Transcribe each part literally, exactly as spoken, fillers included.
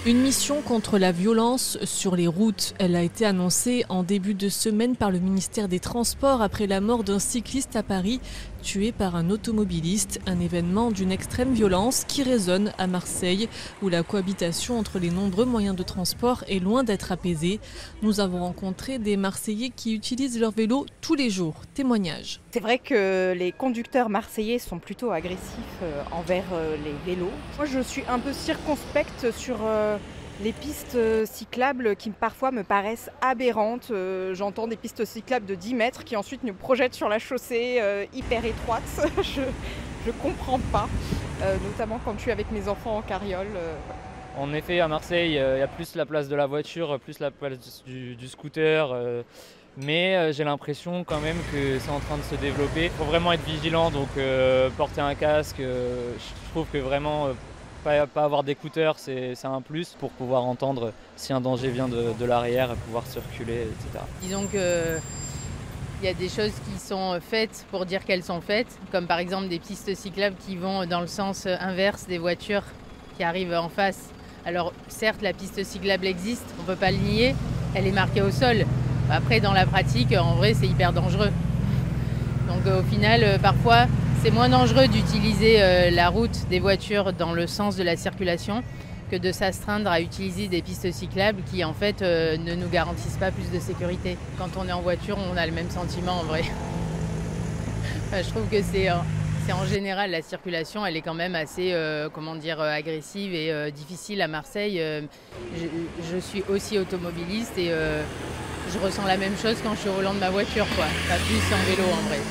Une mission contre la violence sur les routes. Elle a été annoncée en début de semaine par le ministère des Transports après la mort d'un cycliste à Paris, tué par un automobiliste. Un événement d'une extrême violence qui résonne à Marseille, où la cohabitation entre les nombreux moyens de transport est loin d'être apaisée. Nous avons rencontré des Marseillais qui utilisent leur vélo tous les jours. Témoignage. C'est vrai que les conducteurs marseillais sont plutôt agressifs envers les vélos. Moi, je suis un peu circonspecte sur les pistes cyclables qui parfois me paraissent aberrantes. J'entends des pistes cyclables de dix mètres qui ensuite nous projettent sur la chaussée hyper étroite. Je ne comprends pas, notamment quand je suis avec mes enfants en carriole. En effet, à Marseille, il y a plus la place de la voiture, plus la place du, du scooter. Euh, mais euh, j'ai l'impression quand même que c'est en train de se développer. Il faut vraiment être vigilant, donc euh, porter un casque. Euh, je trouve que vraiment, euh, pas, pas avoir d'écouteurs, c'est un plus pour pouvoir entendre si un danger vient de, de l'arrière et pouvoir circuler, et cetera. Disons que il y a des choses qui sont faites pour dire qu'elles sont faites, comme par exemple des pistes cyclables qui vont dans le sens inverse des voitures qui arrivent en face. Alors certes, la piste cyclable existe, on ne peut pas le nier, elle est marquée au sol. Après, dans la pratique, en vrai, c'est hyper dangereux. Donc au final, euh, parfois, c'est moins dangereux d'utiliser euh, la route des voitures dans le sens de la circulation que de s'astreindre à utiliser des pistes cyclables qui, en fait, euh, ne nous garantissent pas plus de sécurité. Quand on est en voiture, on a le même sentiment, en vrai. Enfin, je trouve que c'est... Euh, C'est en général, la circulation, elle est quand même assez, euh, comment dire, euh, agressive et euh, difficile à Marseille. Euh, je, je suis aussi automobiliste et euh, je ressens la même chose quand je suis au volant de ma voiture, quoi. Pas plus en vélo, en vrai.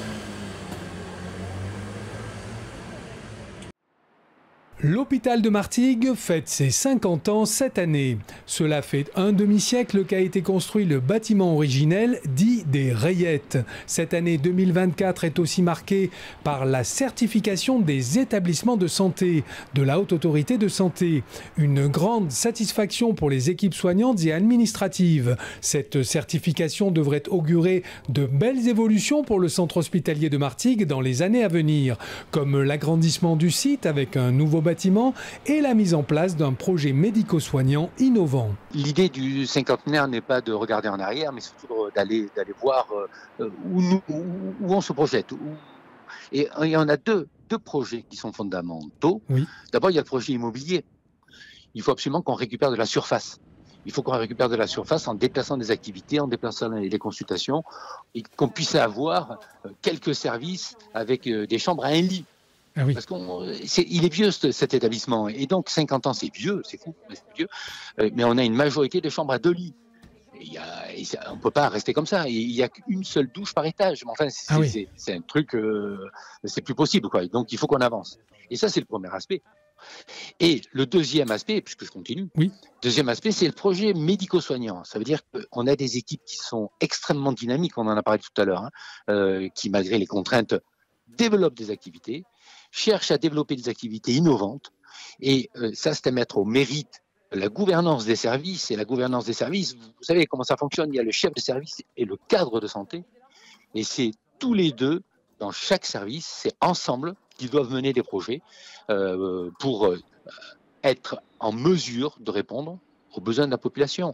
L'hôpital de Martigues fête ses cinquante ans cette année. Cela fait un demi-siècle qu'a été construit le bâtiment originel dit des Rayettes. Cette année deux mille vingt-quatre est aussi marquée par la certification des établissements de santé de la Haute Autorité de Santé. Une grande satisfaction pour les équipes soignantes et administratives. Cette certification devrait augurer de belles évolutions pour le centre hospitalier de Martigues dans les années à venir, comme l'agrandissement du site avec un nouveau bâtiment et la mise en place d'un projet médico-soignant innovant. L'idée du cinquantenaire n'est pas de regarder en arrière, mais surtout d'aller d'aller voir où, nous, où, où on se projette. Où... Et il y en a deux, deux projets qui sont fondamentaux. Oui. D'abord, il y a le projet immobilier. Il faut absolument qu'on récupère de la surface. Il faut qu'on récupère de la surface en déplaçant des activités, en déplaçant les consultations, et qu'on puisse avoir quelques services avec des chambres à un lit. Ah oui. Parce qu'il est vieux cet établissement, et donc cinquante ans c'est vieux, c'est fou, c'est vieux, mais on a une majorité de chambres à deux lits. Et il y a, et ça, on ne peut pas rester comme ça, et il n'y a qu'une seule douche par étage, mais enfin c'est ah oui. un truc, euh, c'est plus possible, quoi. Donc il faut qu'on avance. Et ça c'est le premier aspect. Et le deuxième aspect, puisque je continue, oui. deuxième aspect c'est le projet médico-soignant. Ça veut dire qu'on a des équipes qui sont extrêmement dynamiques, on en a parlé tout à l'heure, hein, euh, qui malgré les contraintes développent des activités, cherche à développer des activités innovantes, et euh, ça c'est à mettre au mérite la gouvernance des services. Et la gouvernance des services, vous savez comment ça fonctionne, il y a le chef de service et le cadre de santé, et c'est tous les deux, dans chaque service, c'est ensemble qu'ils doivent mener des projets euh, pour euh, être en mesure de répondre aux besoins de la population.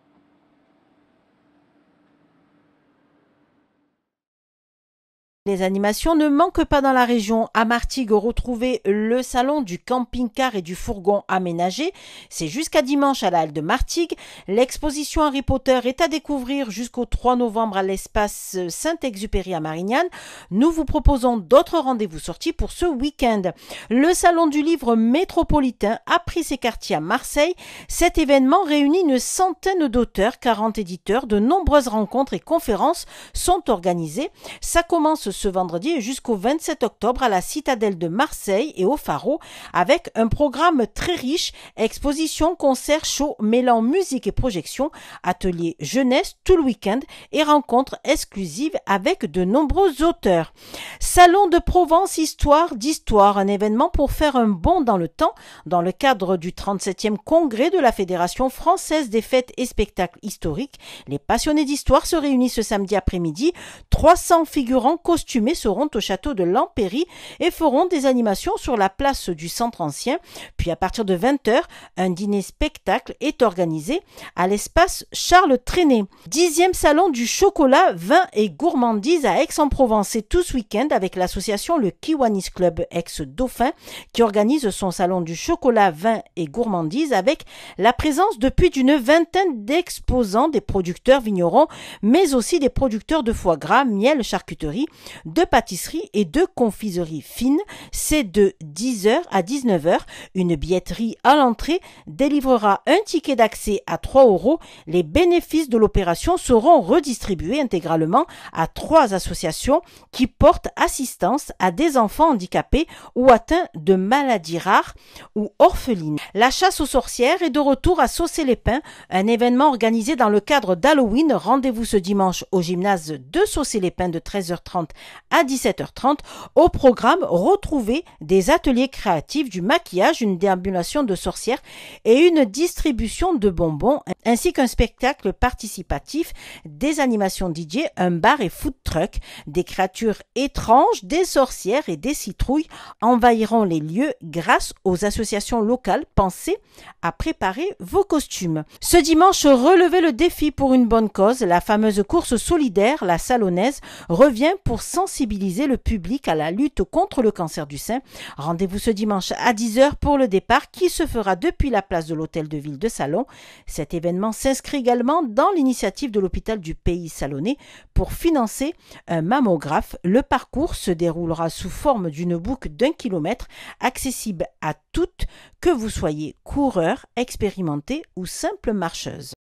Les animations ne manquent pas dans la région. À Martigues, retrouvez le salon du camping-car et du fourgon aménagé. C'est jusqu'à dimanche à la halle de Martigues. L'exposition Harry Potter est à découvrir jusqu'au trois novembre à l'espace Saint-Exupéry à Marignane. Nous vous proposons d'autres rendez-vous sortis pour ce week-end. Le salon du livre métropolitain a pris ses quartiers à Marseille. Cet événement réunit une centaine d'auteurs, quarante éditeurs. De nombreuses rencontres et conférences sont organisées. Ça commence ce vendredi et jusqu'au vingt-sept octobre à la Citadelle de Marseille et au Pharo, avec un programme très riche, exposition, concerts, shows mêlant musique et projection, ateliers jeunesse tout le week-end et rencontres exclusives avec de nombreux auteurs. Salon de Provence, histoire d'histoire, un événement pour faire un bond dans le temps dans le cadre du trente-septième congrès de la Fédération française des fêtes et spectacles historiques. Les passionnés d'histoire se réunissent ce samedi après-midi. trois cents figurants costumés costumés seront au château de Lampéry et feront des animations sur la place du centre ancien. Puis à partir de vingt heures, un dîner-spectacle est organisé à l'espace Charles Trenet. Dixième salon du chocolat, vin et gourmandise à Aix-en-Provence. C'est tout ce week-end avec l'association Le Kiwanis Club Aix-Dauphin qui organise son salon du chocolat, vin et gourmandise avec la présence depuis d'une vingtaine d'exposants, des producteurs vignerons, mais aussi des producteurs de foie gras, miel, charcuterie, de pâtisserie et de confiserie fine. C'est de dix heures à dix-neuf heures. Une billetterie à l'entrée délivrera un ticket d'accès à trois euros. Les bénéfices de l'opération seront redistribués intégralement à trois associations qui portent assistance à des enfants handicapés ou atteints de maladies rares ou orphelines. La chasse aux sorcières est de retour à Saucé-les-Pins, un événement organisé dans le cadre d'Halloween. Rendez-vous ce dimanche au gymnase de Saucé-les-Pins de treize heures trente à dix-sept heures trente. Au programme, retrouvez des ateliers créatifs, du maquillage, une déambulation de sorcières et une distribution de bonbons, ainsi qu'un spectacle participatif, des animations D J, un bar et food truck. Des créatures étranges, des sorcières et des citrouilles envahiront les lieux grâce aux associations locales pensées à préparer vos costumes. Ce dimanche, relevez le défi pour une bonne cause. La fameuse course solidaire, la Salonnaise, revient pour sensibiliser le public à la lutte contre le cancer du sein. Rendez-vous ce dimanche à dix heures pour le départ qui se fera depuis la place de l'Hôtel de Ville de Salon. Cet événement s'inscrit également dans l'initiative de l'hôpital du Pays Salonnais pour financer un mammographe. Le parcours se déroulera sous forme d'une boucle d'un kilomètre accessible à toutes, que vous soyez coureur, expérimenté ou simple marcheuse.